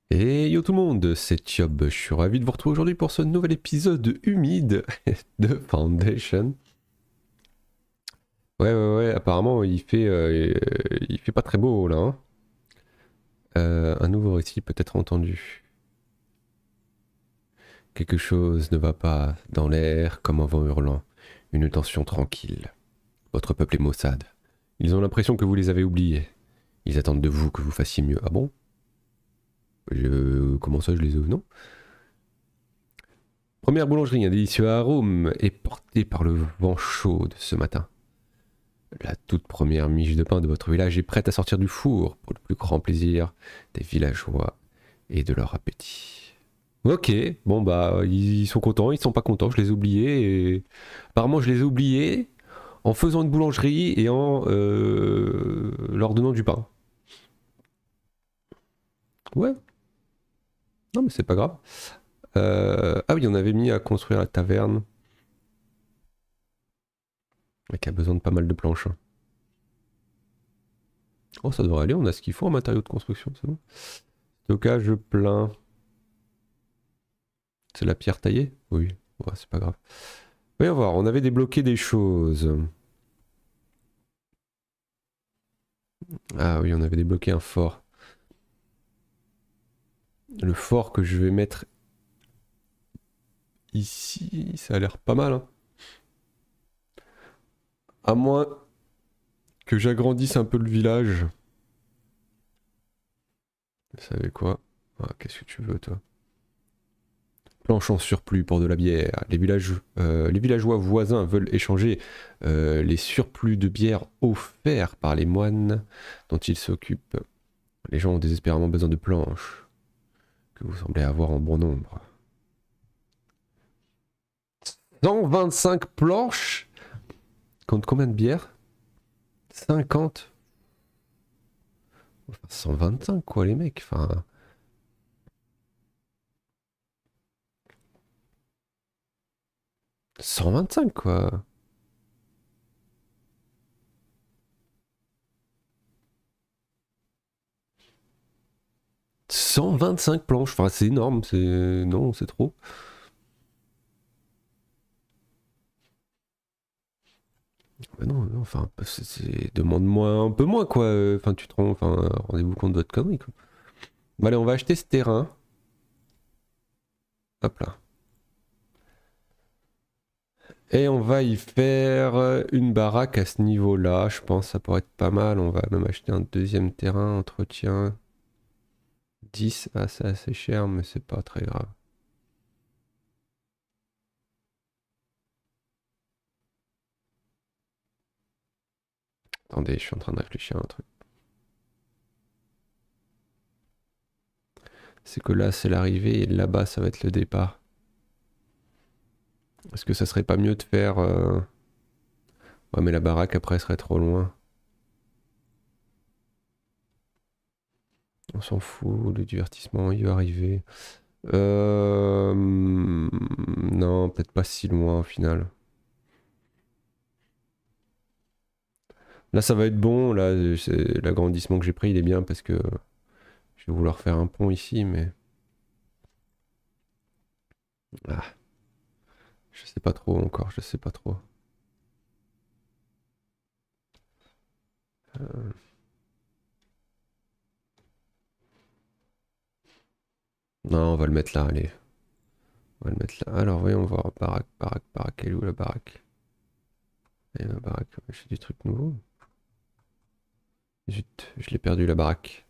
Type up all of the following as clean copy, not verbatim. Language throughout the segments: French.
Et yo tout le monde, c'est Tiob, je suis ravi de vous retrouver aujourd'hui pour ce nouvel épisode humide de Foundation. Ouais, apparemment il fait pas très beau là. Hein. Un nouveau récit peut être entendu. Quelque chose ne va pas dans l'air comme un vent hurlant, une tension tranquille. Votre peuple est maussade. Ils ont l'impression que vous les avez oubliés. Ils attendent de vous que vous fassiez mieux. Ah bon? Comment ça je les ai... Non? Première boulangerie, un délicieux arôme est porté par le vent chaud de ce matin. La toute première miche de pain de votre village est prête à sortir du four pour le plus grand plaisir des villageois et de leur appétit. Ok, bon bah ils sont contents, ils sont pas contents, je les ai oubliés et apparemment je les ai oubliés en faisant une boulangerie et en leur donnant du pain. Ouais, non mais c'est pas grave. Ah oui, on avait mis à construire la taverne qui a besoin de pas mal de planches. Hein. Oh ça devrait aller, on a ce qu'il faut en matériaux de construction, c'est bon. Stockage plein. C'est la pierre taillée? Oui, ouais, c'est pas grave. Voyons voir, on avait débloqué des choses. Ah oui, on avait débloqué un fort. Le fort que je vais mettre ici, ça a l'air pas mal. Hein. À moins que j'agrandisse un peu le village. Vous savez quoi? Ah, qu'est-ce que tu veux, toi? Planche en surplus pour de la bière. Les villageois voisins veulent échanger les surplus de bière offerts par les moines dont ils s'occupent. Les gens ont désespérément besoin de planches, que vous semblez avoir en bon nombre. 125 planches contre combien de bières? 50. Enfin, 125 quoi les mecs. Enfin. 125 quoi. 125 planches. Enfin c'est énorme. C'est. Non, c'est trop. Bah non, non, enfin, demande-moi un peu moins quoi. Enfin, tu te rends. Enfin, rendez-vous compte de votre connerie quoi. Bon, allez, on va acheter ce terrain. Hop là. Et on va y faire une baraque à ce niveau-là. Je pense que ça pourrait être pas mal. On va même acheter un deuxième terrain, entretien. 10, ah, c'est assez cher, mais c'est pas très grave. Attendez, je suis en train de réfléchir à un truc. C'est que là, c'est l'arrivée et là-bas, ça va être le départ. Est-ce que ça serait pas mieux de faire... Ouais, mais la baraque, après, serait trop loin. On s'en fout, le divertissement, il va arriver. Non, peut-être pas si loin, au final. Là, ça va être bon. Là, l'agrandissement que j'ai pris, il est bien parce que je vais vouloir faire un pont ici, mais... Ah, je sais pas trop encore, je sais pas trop. Euh, Non, on va le mettre là, allez. On va le mettre là. Alors, voyons voir. Baraque. Elle est où la baraque? Et ma baraque, j'ai des trucs nouveaux. Zut, je l'ai perdu la baraque.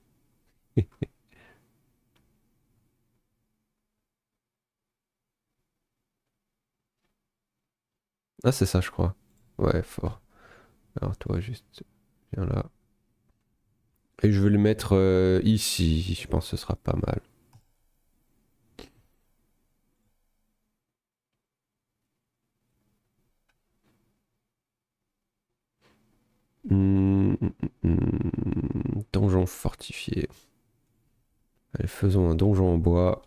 Ah, c'est ça, je crois. Ouais, fort. Alors, toi, juste, viens là. Et je vais le mettre ici. Je pense que ce sera pas mal. Donjon fortifié. Allez, faisons un donjon en bois.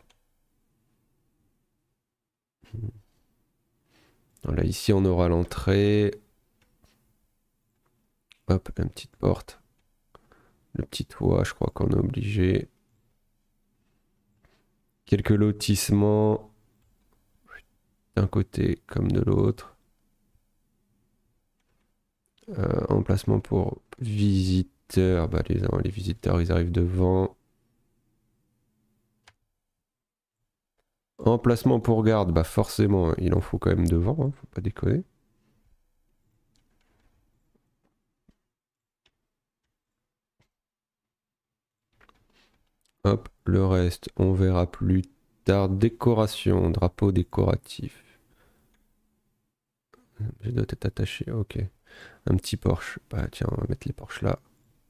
Voilà, ici, on aura l'entrée. Hop, une petite porte. Le petit toit, je crois qu'on est obligé. Quelques lotissements d'un côté comme de l'autre. Emplacement pour visiteurs. Bah, les visiteurs, ils arrivent devant. Emplacement pour garde. Bah, forcément, il en faut quand même devant. Hein, faut pas déconner. Hop, le reste, on verra plus tard. Décoration, drapeau décoratif. Je dois être attaché, ok. Un petit Porsche. Bah tiens, on va mettre les Porsche là.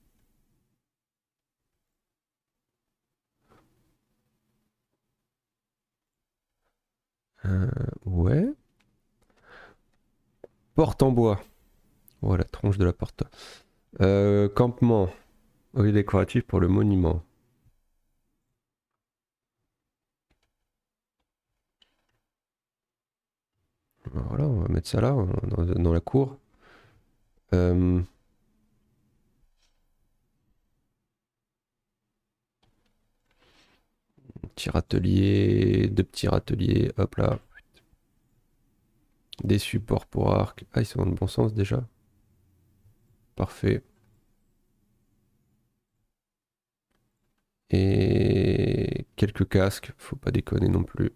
Ouais. Porte en bois. Voilà, tronche de la porte. Campement. Oui, décoratif pour le monument. Voilà, on va mettre ça là, dans la cour. Euh, Petit râtelier, deux petits râteliers, hop là. Des supports pour arc. Ah, ils sont dans le bon sens déjà. Parfait. Et quelques casques, faut pas déconner non plus.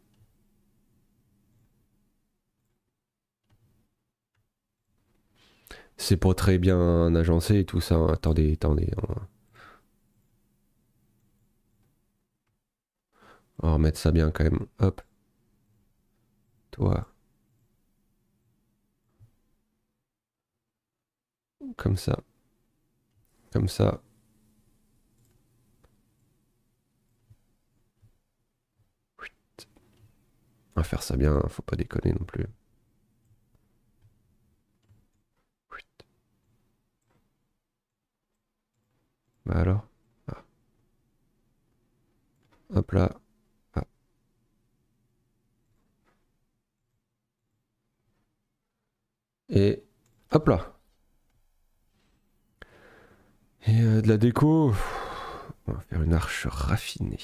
C'est pas très bien agencé et tout ça. Attendez, attendez. On va remettre ça bien quand même. Hop, toi, comme ça, comme ça. On va faire ça bien, faut pas déconner non plus. Bah alors. Ah, hop là. Ah. Et hop là. Et de la déco. On va faire une arche raffinée.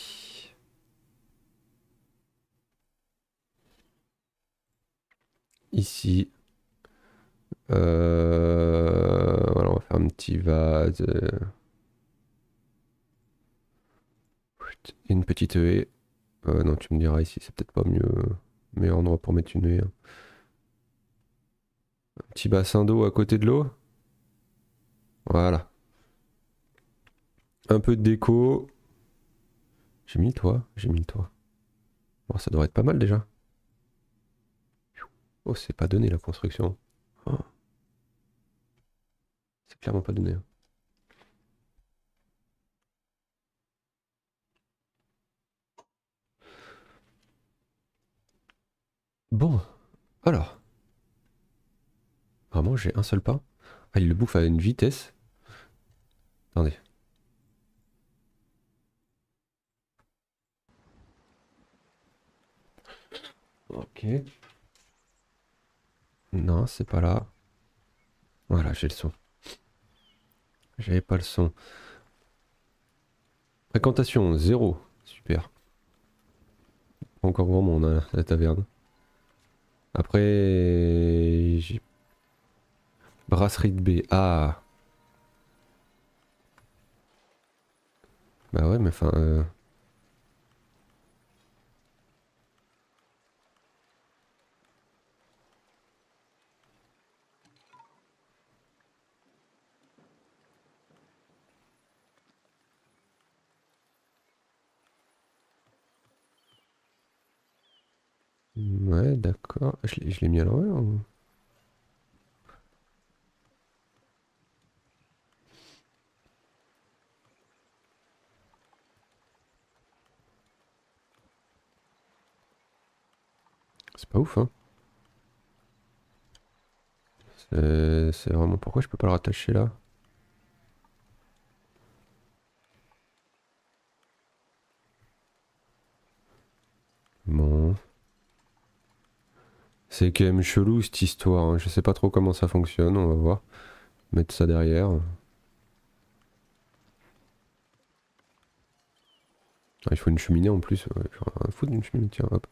Ici. Voilà, on va faire un petit vase. Une petite haie. Non, tu me diras ici, c'est peut-être pas mieux. Meilleur endroit pour mettre une haie. Hein. Un petit bassin d'eau à côté de l'eau. Voilà. Un peu de déco. J'ai mis le toit. J'ai mis le toit. Bon, ça devrait être pas mal déjà. Oh, c'est pas donné la construction. Oh, c'est clairement pas donné. Hein. Bon, alors. Vraiment, j'ai un seul pas. Ah, il le bouffe à une vitesse. Attendez. Ok. Non, c'est pas là. Voilà, j'ai le son. J'avais pas le son. Fréquentation, zéro. Super. Encore grand monde, hein, la taverne. Après, j'ai brasserie de baie. Ah. Bah ouais, mais enfin... Ouais, d'accord. Je l'ai mis à l'envers ou... C'est pas ouf, hein. C'est vraiment... Pourquoi je peux pas le rattacher là? Bon... C'est quand même chelou cette histoire, hein. Je sais pas trop comment ça fonctionne, on va voir. Mettre ça derrière. Ah, il faut une cheminée en plus. Ouais, genre, un foutre d'une cheminée, tiens, hop.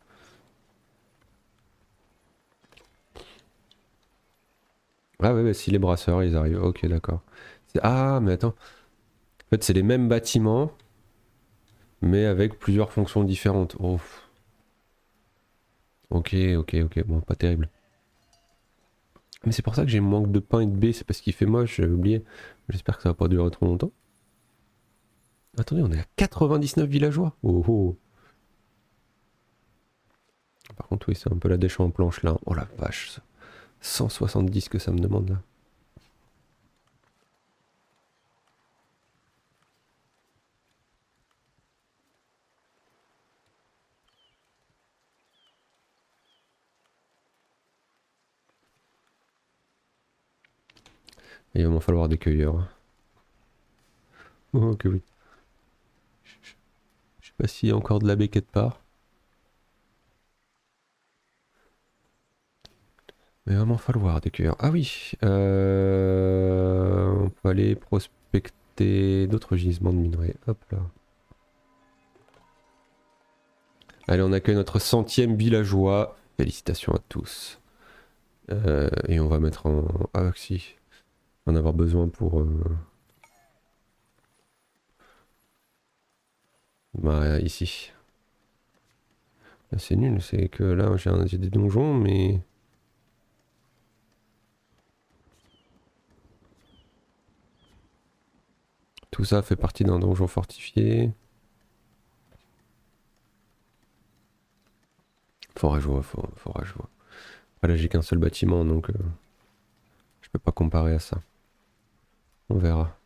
Ah ouais, bah, si les brasseurs ils arrivent, ok d'accord. Ah mais attends, en fait c'est les mêmes bâtiments, mais avec plusieurs fonctions différentes. Oh. Ok, ok, ok, bon, pas terrible. Mais c'est pour ça que j'ai manque de pain et de blé, c'est parce qu'il fait moche, j'ai oublié. J'espère que ça va pas durer trop longtemps. Attendez, on est à 99 villageois. Oh oh. Par contre, oui, c'est un peu la dèche en planche là. Oh la vache, ça. 170 que ça me demande là. Il va m'en falloir des cueilleurs. Oh que oui. Je sais pas s'il y a encore de la baie quelque part. Mais il va m'en falloir des cueilleurs. Ah oui, on peut aller prospecter d'autres gisements de minerais. Hop là. Allez, on accueille notre 100e villageois. Félicitations à tous. Et on va mettre en... Ah si, on va en avoir besoin pour... Bah ici. Là, c'est nul, c'est que là j'ai des donjons, mais... Tout ça fait partie d'un donjon fortifié. Forageois, forageois. Ah, là j'ai qu'un seul bâtiment, donc je peux pas comparer à ça. On verra.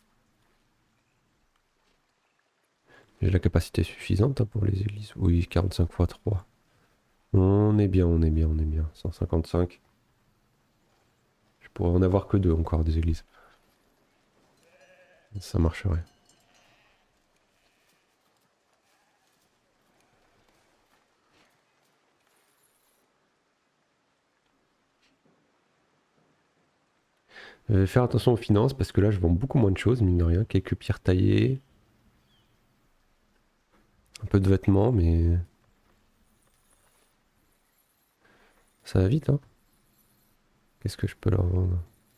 J'ai la capacité suffisante hein, pour les églises. Oui, 45 x 3. On est bien, on est bien, on est bien. 155. Je pourrais en avoir que deux encore des églises. Ça marcherait. Faire attention aux finances parce que là je vends beaucoup moins de choses, mine de rien. Quelques pierres taillées. Un peu de vêtements, mais... Ça va vite, hein. Qu'est-ce que je peux leur vendre?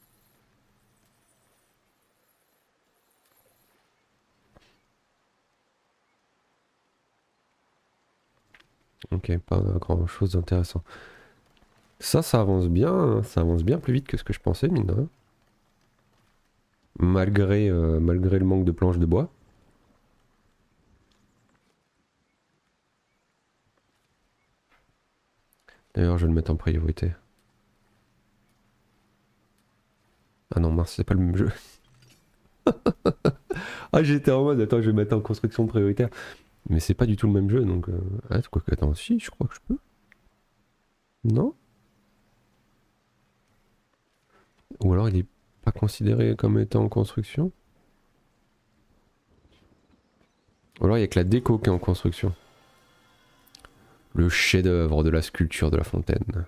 Ok, pas grand chose d'intéressant. Ça avance bien, hein. Ça avance bien plus vite que ce que je pensais, mine de rien. Malgré le manque de planches de bois. D'ailleurs, je vais le mettre en priorité. Ah non, mince, c'est pas le même jeu. Ah, j'étais en mode, attends, je vais mettre en construction prioritaire. Mais c'est pas du tout le même jeu, donc... Ah, quoi que, attends, si, je crois que je peux. Non? Ou alors il est pas considéré comme étant en construction? Ou alors il y a que la déco qui est en construction. Le chef-d'œuvre de la sculpture de la fontaine.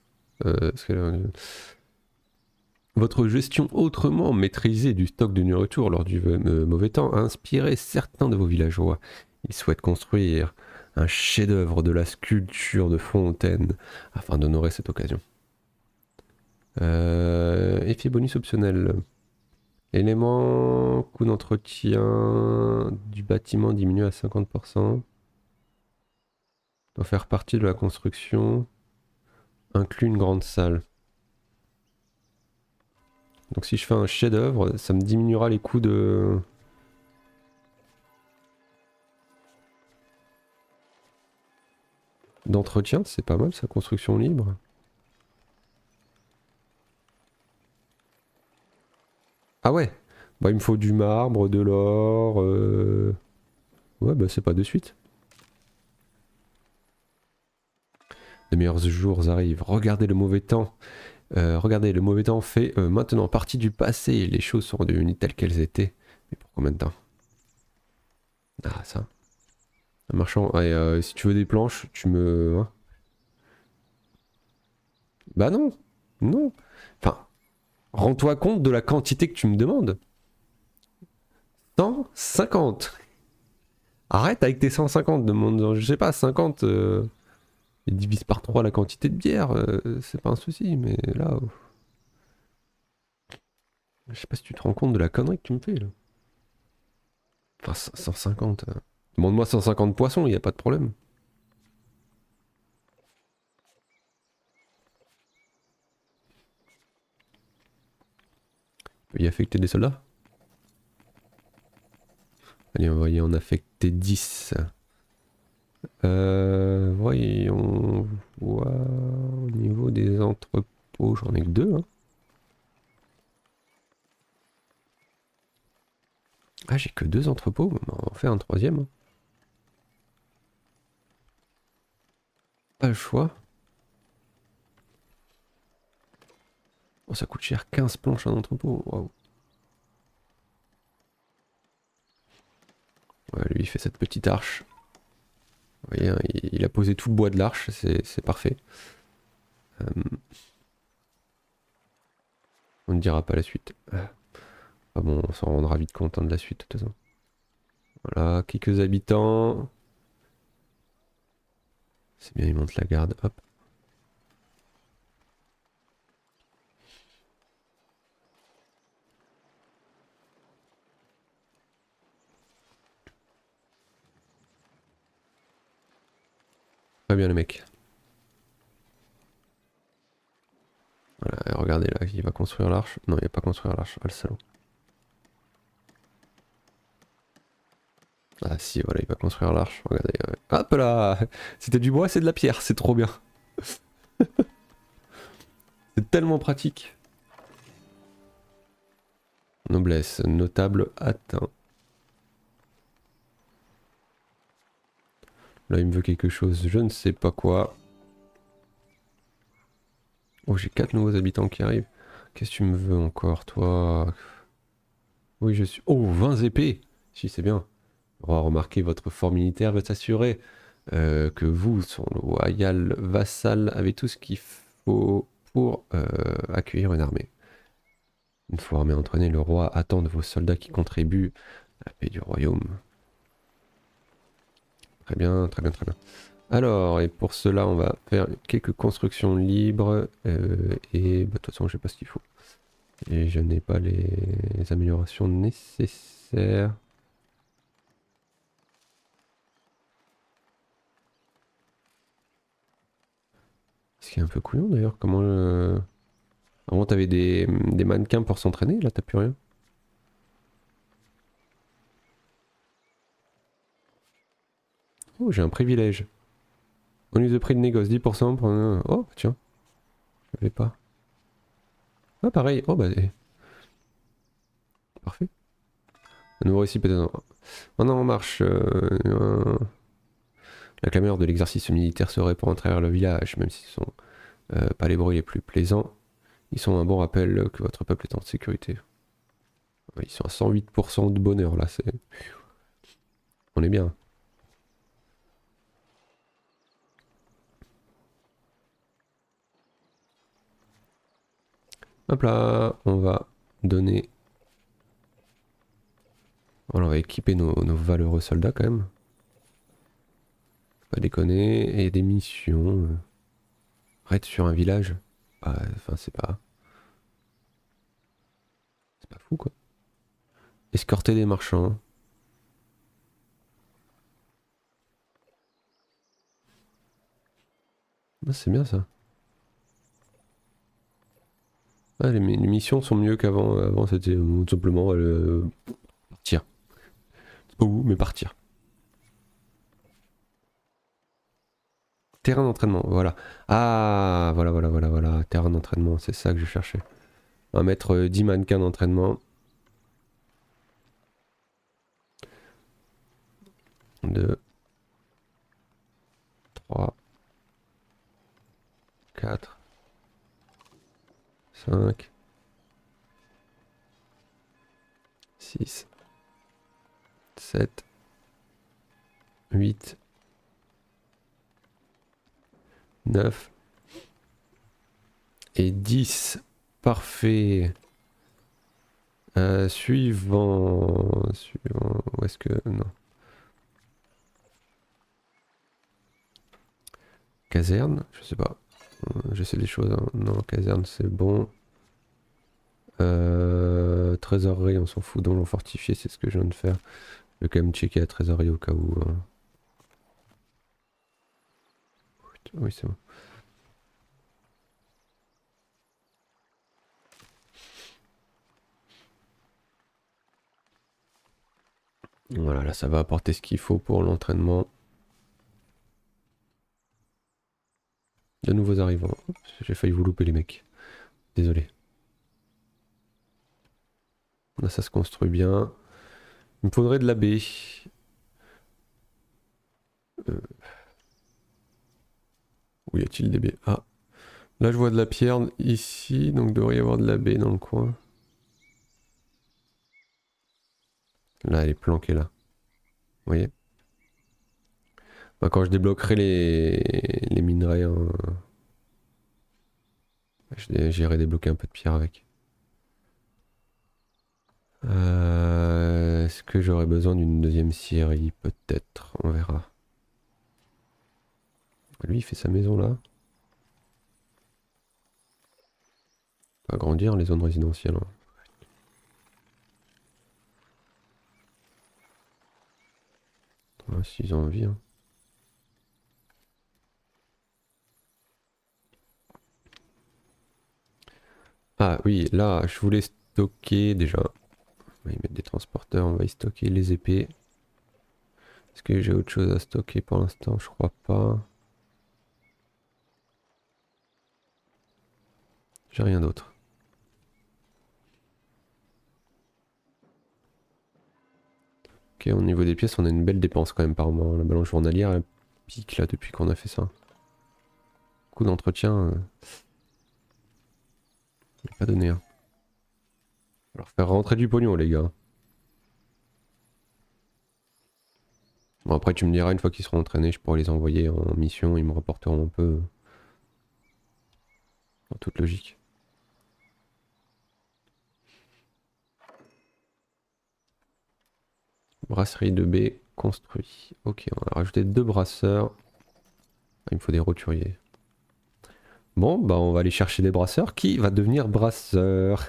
Votre gestion autrement maîtrisée du stock de nourriture lors du mauvais temps a inspiré certains de vos villageois. Ils souhaitent construire un chef-d'œuvre de la sculpture de fontaine afin d'honorer cette occasion. Effet bonus optionnel. Élément, coût d'entretien du bâtiment diminue à 50%. Doit faire partie de la construction. Inclut une grande salle. Donc si je fais un chef-d'œuvre, ça me diminuera les coûts de... d'entretien, c'est pas mal ça, construction libre. Ah ouais, bah il me faut du marbre, de l'or... Ouais bah c'est pas de suite. Les meilleurs jours arrivent, regardez le mauvais temps. Regardez, le mauvais temps fait maintenant partie du passé. Les choses sont redevenues telles qu'elles étaient. Mais pour combien de temps? Ah ça. Un marchand, ouais, si tu veux des planches, tu me... hein. Bah non, non. Enfin, rends-toi compte de la quantité que tu me demandes. 150. Arrête avec tes 150, demande, je sais pas, 50, et divise par 3 la quantité de bière, c'est pas un souci, mais là... je sais pas si tu te rends compte de la connerie que tu me fais, là. Enfin, 150... demande-moi 150 poissons, y a pas de problème. Tu peux y affecter des soldats? Allez, on va y en affecter 10. Voyons voir au niveau des entrepôts, j'en ai que 2. Hein. Ah, j'ai que 2 entrepôts, on va en faire un troisième. Hein. Pas le choix. Oh, ça coûte cher, 15 planches un entrepôt. Waouh. Ouais, lui, il fait cette petite arche. Vous voyez, hein, il a posé tout le bois de l'arche, c'est parfait. On ne dira pas la suite. Ah bon, on s'en rendra vite compte hein, de la suite de toute façon. Voilà, quelques habitants. C'est bien, il monte la garde, hop. Très bien le mec. Voilà, et regardez là, il va construire l'arche. Non, il va pas construire l'arche, ah le salaud. Ah si, voilà, il va construire l'arche, regardez. Hop là. C'était du bois, c'est de la pierre, c'est trop bien. C'est tellement pratique. Noblesse, notable atteint. Là, il me veut quelque chose, je ne sais pas quoi. Oh, j'ai 4 nouveaux habitants qui arrivent. Qu'est-ce que tu me veux encore, toi? Oui, je suis... Oh, 20 épées! Si, c'est bien. Le roi, remarquez, votre fort militaire veut s'assurer que vous, son loyal vassal, avez tout ce qu'il faut pour accueillir une armée. Une fois armée entraînée, le roi attend de vos soldats qui contribuent à la paix du royaume. Très bien, très bien, très bien. Alors, et pour cela, on va faire quelques constructions libres. Et bah, de toute façon, je sais pas ce qu'il faut. Et je n'ai pas les améliorations nécessaires. Ce qui est un peu couillon d'ailleurs, comment... Avant t'avais des mannequins pour s'entraîner, là t'as plus rien. Oh, j'ai un privilège. Bonus de prix de négoce, 10% pour un... Oh, bah tiens, je l'avais pas. Ah, pareil, oh bah... Parfait. Un nouveau récit peut-être... Maintenant en marche. La clameur de l'exercice militaire se répand à travers le village, même si ce sont pas les bruits les plus plaisants. Ils sont un bon rappel que votre peuple est en sécurité. Ils sont à 108% de bonheur là, c'est... On est bien. Hop là, on va donner... Voilà, on va équiper nos valeureux soldats quand même. Faut pas déconner. Et des missions. Raid sur un village. Bah, enfin, c'est pas... C'est pas fou quoi. Escorter des marchands. Ah, c'est bien ça. Ah, les missions sont mieux qu'avant. Avant, c'était tout simplement partir. C'est pas où, mais partir. Terrain d'entraînement, voilà. Ah, voilà, voilà, voilà, voilà. Terrain d'entraînement, c'est ça que je cherchais. On va mettre 10 mannequins d'entraînement. 2, 3, 4, 5, 6, 7, 8, 9 et 10. Parfait. Suivant. Suivant. Où est-ce que... Non. Caserne, je sais pas. J'essaie des choses. Hein. Non, caserne c'est bon. Trésorerie, on s'en fout. Donjon fortifié, c'est ce que je viens de faire. Je vais quand même checker la trésorerie au cas où. Oui, c'est bon. Voilà, là ça va apporter ce qu'il faut pour l'entraînement. De nouveaux arrivants. J'ai failli vous louper les mecs. Désolé. Là ça se construit bien. Il me faudrait de la baie. Où y a-t-il des baies? Ah. Là je vois de la pierre ici, donc il devrait y avoir de la baie dans le coin. Là elle est planquée là. Vous voyez? Bah, quand je débloquerai les minerais, hein, j'irai débloquer un peu de pierre avec. Est-ce que j'aurais besoin d'une deuxième scierie? Peut-être, on verra. Lui il fait sa maison là. On va agrandir les zones résidentielles. Hein. Ouais, s'ils ont envie. Hein. Ah oui, là je voulais stocker déjà. On va y mettre des transporteurs, on va y stocker les épées. Est-ce que j'ai autre chose à stocker pour l'instant? Je crois pas. J'ai rien d'autre. Ok, au niveau des pièces, on a une belle dépense quand même par mois. La balance journalière, elle pique là depuis qu'on a fait ça. Coup d'entretien, pas donné. Hein. Alors faire rentrer du pognon les gars. Bon après tu me diras une fois qu'ils seront entraînés, je pourrai les envoyer en mission, ils me rapporteront un peu. En toute logique. Brasserie de baie construit. Ok, on va rajouter 2 brasseurs. Ah, il me faut des roturiers. Bon, bah on va aller chercher des brasseurs. Qui va devenir brasseur?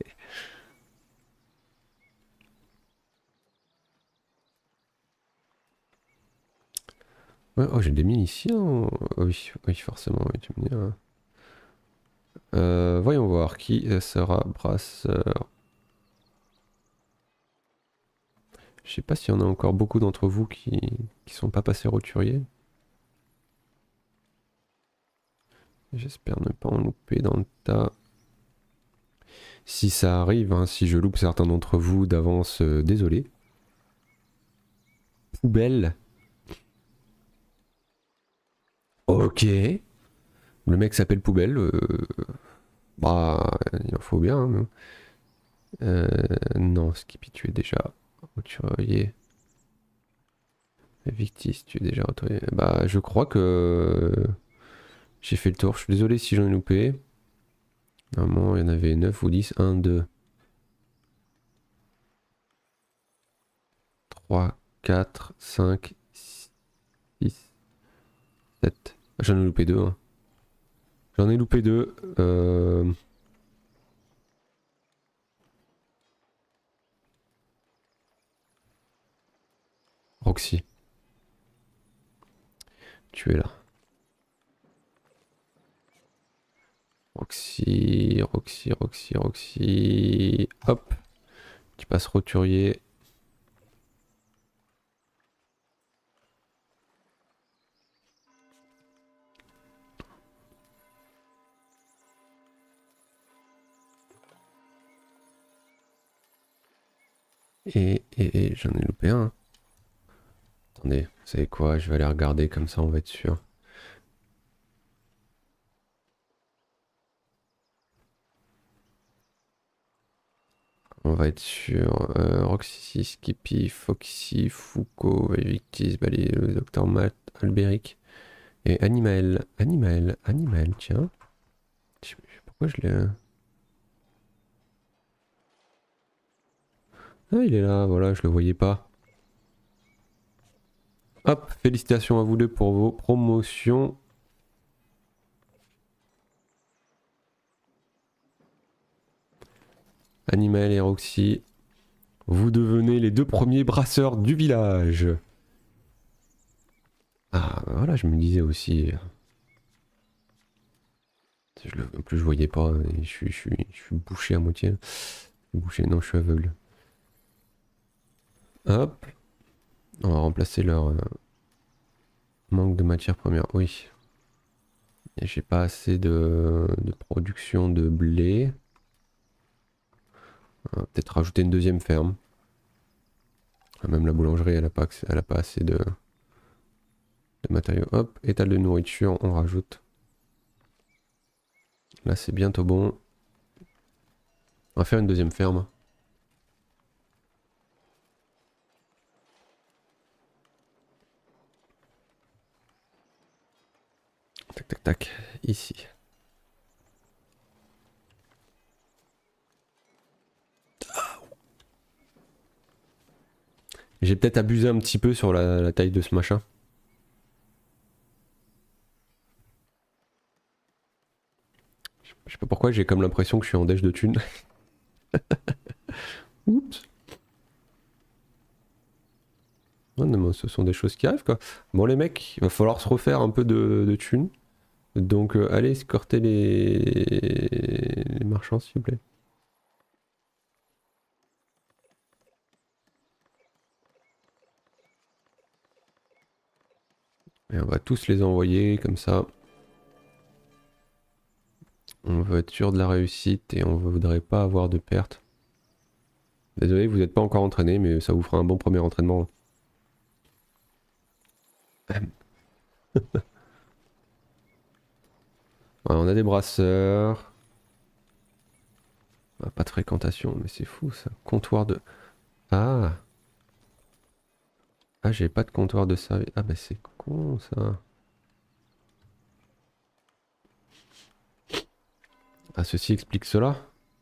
Ouais, oh, j'ai des mines ici. Hein. Oui, oui, forcément, oui, tu me dis. Voyons voir qui sera brasseur. Je sais pas s'il y en a encore beaucoup d'entre vous qui sont pas passés roturiers. J'espère ne pas en louper dans le tas. Si ça arrive, hein, si je loupe certains d'entre vous d'avance, désolé. Poubelle. Ok. Le mec s'appelle Poubelle. Bah, il en faut bien. Hein, non, Skippy, tu es déjà roturier. Victis, tu es déjà roturier. Bah, je crois que j'ai fait le tour. Je suis désolé si j'en ai loupé. Normalement, il y en avait 9 ou 10. 1, 2, 3, 4, 5, 6, 7. J'en ai loupé 2. Hein. J'en ai loupé 2. Roxy, tu es là. Roxy, Roxy, Roxy, Roxy. Hop. Tu passes roturier. Et j'en ai loupé un. Attendez, vous savez quoi? Je vais aller regarder comme ça, on va être sûr. On va être sûr. Roxy, Skippy, Foxy, Foucault, Victis, Balé, le Docteur Matt, Albéric et Animael. Animael, Animael, tiens. Pourquoi je l'ai. Ah, il est là, voilà, je le voyais pas. Hop, félicitations à vous deux pour vos promotions. Animal et Roxy, vous devenez les 2 premiers brasseurs du village. Ah, bah voilà, je me disais aussi. En plus, je voyais pas, et je suis bouché à moitié. Bouché, non, je suis aveugle. Hop, on va remplacer leur manque de matière première. Oui. Et j'ai pas assez de production de blé. On va peut-être rajouter une deuxième ferme. Même la boulangerie, elle a pas assez de matériaux. Hop, étal de nourriture, on rajoute. Là, c'est bientôt bon. On va faire une deuxième ferme. Tac, tac, tac. Ici. J'ai peut-être abusé un petit peu sur la taille de ce machin. Je sais pas pourquoi, j'ai comme l'impression que je suis en dèche de thunes. Oups. Ouais, non, mais ce sont des choses qui arrivent quoi. Bon les mecs, il va falloir se refaire un peu de thunes. Donc allez escorter les marchands s'il vous plaît. Et on va tous les envoyer comme ça. On veut être sûr de la réussite et on voudrait pas avoir de pertes. Désolé, vous n'êtes pas encore entraîné, mais ça vous fera un bon premier entraînement. Ouais, on a des brasseurs. Ah, pas de fréquentation, mais c'est fou ça. Comptoir de... Ah. Ah, j'ai pas de comptoir de service. Ah bah c'est con ça. Ah, ceci explique cela.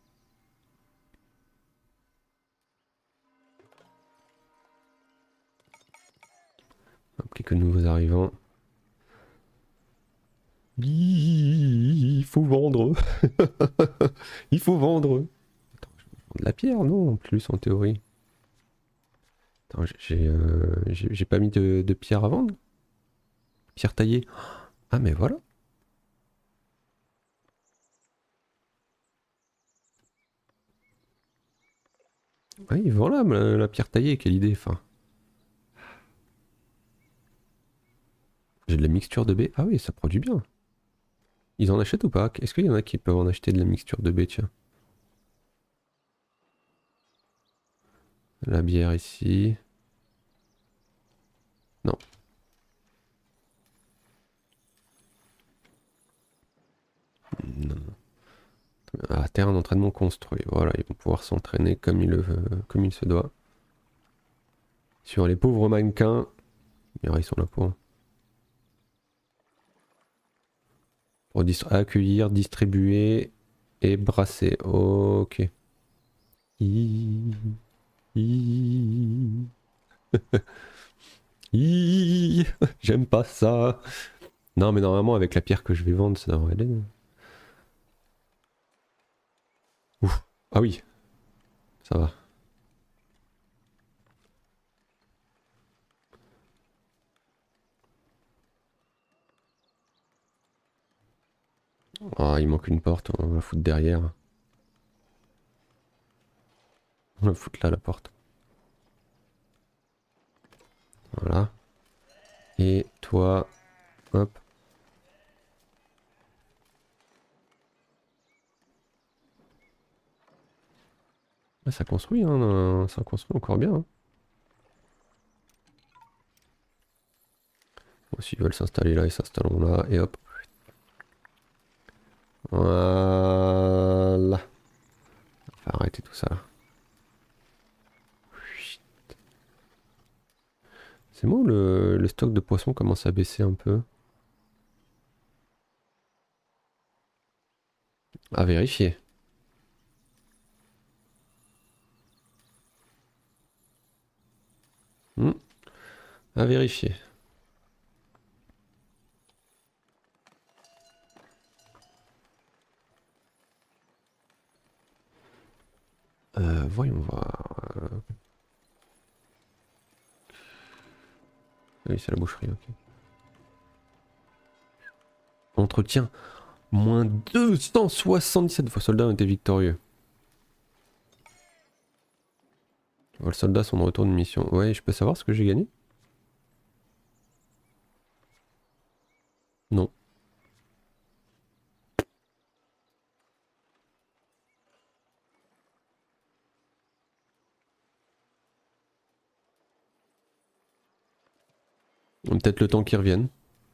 Hop, quelques nouveaux arrivants. Il faut vendre. Il faut vendre. Attends, je vais vendre de la pierre, non, en plus, en théorie. Attends, j'ai pas mis de pierre à vendre. Pierre taillée. Ah, mais voilà. Oui, voilà la pierre taillée, quelle idée. Enfin, j'ai de la mixture de baie. Ah oui, ça produit bien. Ils en achètent ou pas? Est-ce qu'il y en a qui peuvent en acheter de la mixture de baie, tiens? La bière ici. Non. Non. Ah, terrain d'entraînement construit. Voilà, ils vont pouvoir s'entraîner comme il se doit. Sur les pauvres mannequins. Mais ils sont là pour accueillir, distribuer et brasser. Ok. Hi, hi, hi. J'aime pas ça. Non, mais normalement, avec la pierre que je vais vendre, ça devrait aller. Ouf. Ah oui, ça va. Ah, il manque une porte, on va la foutre derrière. On va la foutre là, la porte. Voilà. Et toi, hop. Ah, ça construit, hein, ça construit encore bien. Hein. Bon, s'ils veulent s'installer là, ils s'installeront là, et hop. Voilà. Faut arrêter tout ça là. C'est bon, le stock de poissons commence à baisser un peu. À vérifier. Hmm, à vérifier. Voyons voir. Oui, c'est la boucherie, ok. Entretien. Moins 277 vos soldats ont été victorieux. Vos soldats sont de retour de mission. Ouais, je peux savoir ce que j'ai gagné? Non. Peut-être le temps qu'ils reviennent.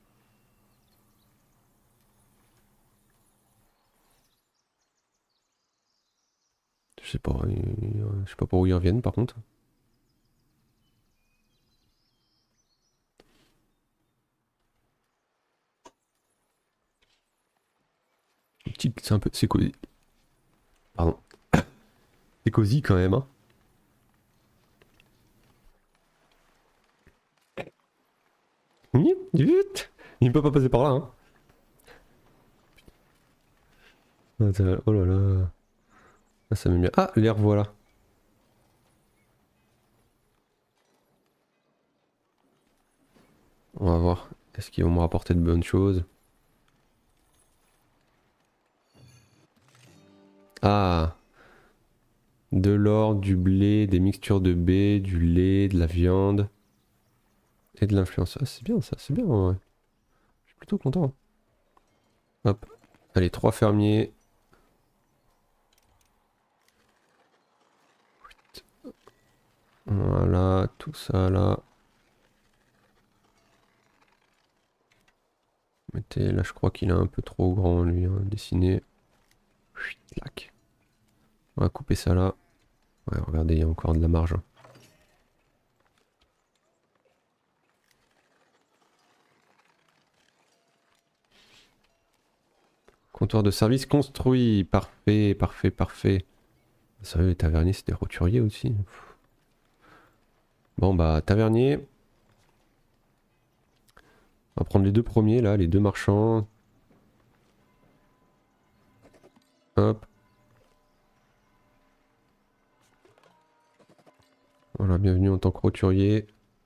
Je sais pas. Je sais pas pour où ils reviennent par contre. C'est un peu. C'est cosy. Pardon. C'est cosy quand même, hein. Vite. Il ne peut pas passer par là, hein. Oh là là. Ah, ça m'aime bien. Ah, les revoilà. On va voir. Est-ce qu'ils vont me rapporter de bonnes choses? Ah. De l'or, du blé, des mixtures de baies, du lait, de la viande. Et de l'influence. Ah, c'est bien ça, c'est bien en vrai. Je suis plutôt content. Hop. Allez, 3 fermiers. Voilà, tout ça là. Mettez, là je crois qu'il est un peu trop grand lui, hein, dessiné. Chut, clac. On va couper ça là. Ouais, regardez, il y a encore de la marge, hein. Comptoir de service construit. Parfait, parfait, parfait. Sérieux, les taverniers, c'est des roturiers aussi. Bon bah, tavernier. On va prendre les deux premiers là, les deux marchands. Hop. Voilà, bienvenue en tant que roturier.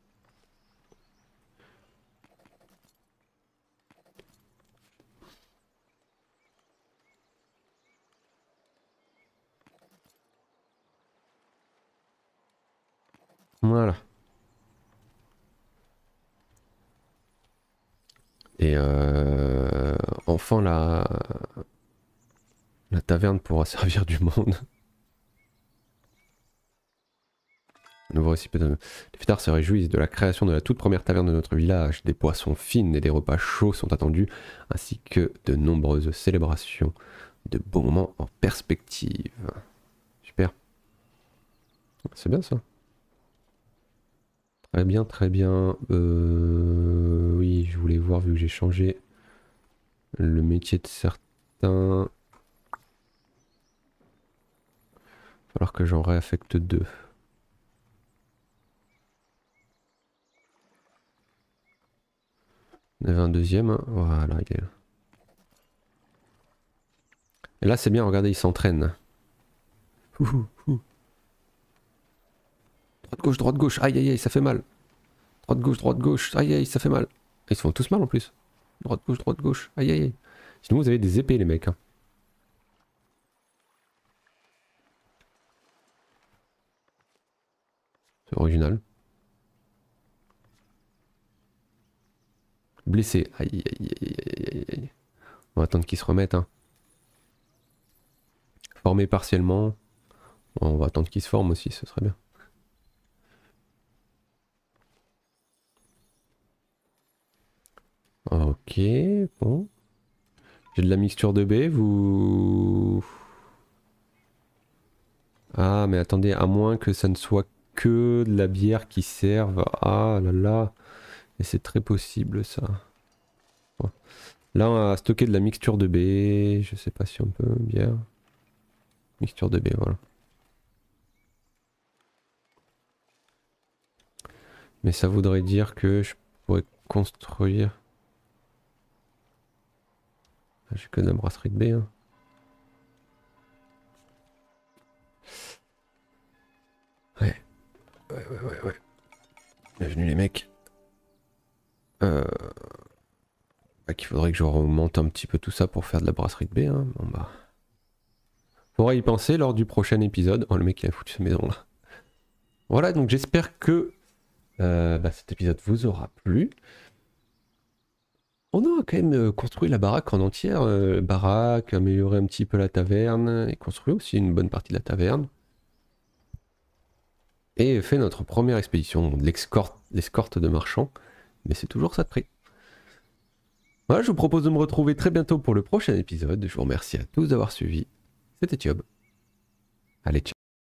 Voilà. Et enfin la taverne pourra servir du monde. Nouveau récipiendaire. Les fêtards se réjouissent de la création de la toute première taverne de notre village. Des boissons fines et des repas chauds sont attendus, ainsi que de nombreuses célébrations, de beaux moments en perspective. Super. C'est bien ça. Très bien, très bien. Oui, je voulais voir vu que j'ai changé le métier de certains. Il va falloir que j'en réaffecte deux. On avait un deuxième, hein. Voilà, il est là. Et là c'est bien, regardez, il s'entraîne. Droite gauche, aïe aïe aïe, ça fait mal. Droite gauche, aïe aïe, ça fait mal. Ils se font tous mal en plus. Droite gauche, aïe aïe aïe. Sinon vous avez des épées les mecs, hein. C'est original. Blessé, aïe aïe aïe aïe aïe aïe. On va attendre qu'ils se remettent, hein. Formé partiellement. Bon, on va attendre qu'ils se forment aussi, ce serait bien. Ok, bon. J'ai de la mixture de baie, vous... Ah, mais attendez, à moins que ça ne soit que de la bière qui serve. Ah là là. Et c'est très possible ça. Bon. Là, on a stocké de la mixture de baie. Je sais pas si on peut. Bière. Mixture de baie, voilà. Mais ça voudrait dire que je pourrais construire. Ah, j'ai que de la brasserie de baie, hein. Ouais. Ouais. Bienvenue les mecs. Qu'il faudrait que je remonte un petit peu tout ça pour faire de la brasserie de baie. Hein. Bon bah. Faudra y penser lors du prochain épisode. Oh le mec il a foutu sa maison là. Voilà donc j'espère que cet épisode vous aura plu. On a quand même construit la baraque en entière. Baraque, amélioré un petit peu la taverne et construit aussi une bonne partie de la taverne. Et fait notre première expédition, de l'escorte de marchands. Mais c'est toujours ça de prix. Voilà, je vous propose de me retrouver très bientôt pour le prochain épisode. Je vous remercie à tous d'avoir suivi. C'était Thiob. Allez, ciao.